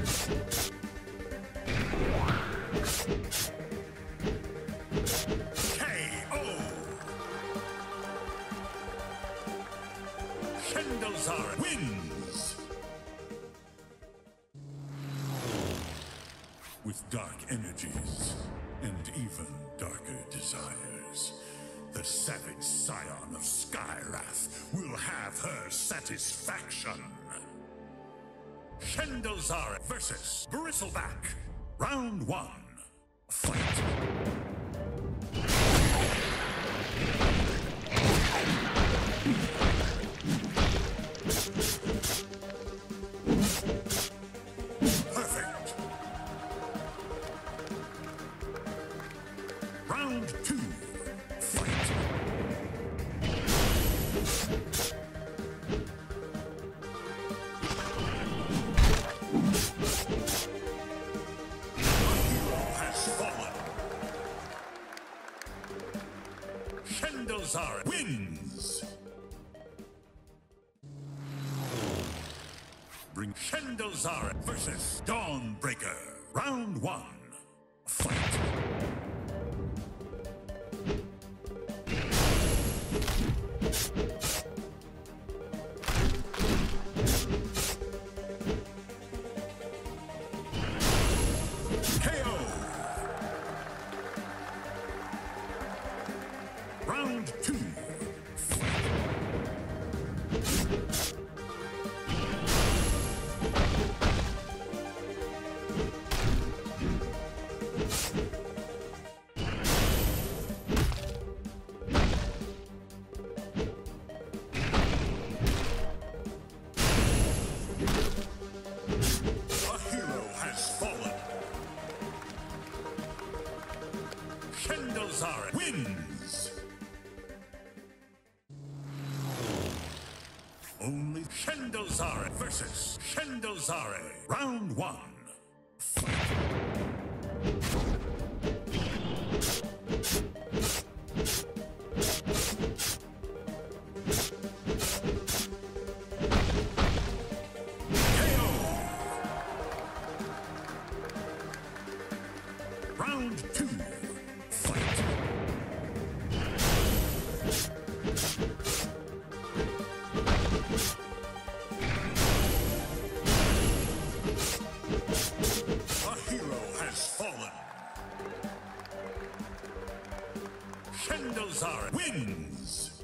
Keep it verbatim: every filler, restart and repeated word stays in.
Shendozara wins! With dark energies and even darker desires, the savage scion of Skyrath will have her satisfaction. Shendozara versus Bristleback. Round one. Fight. Perfect. Round two. Fight. A hero has fallen. Shendozara wins. Bring Shendozara versus Dawnbreaker. Round one. Fight. K O. Round two. Shendozara wins! Only Shendozara versus Shendozara. Round one. Fight. K O. Round two. Shendozara wins!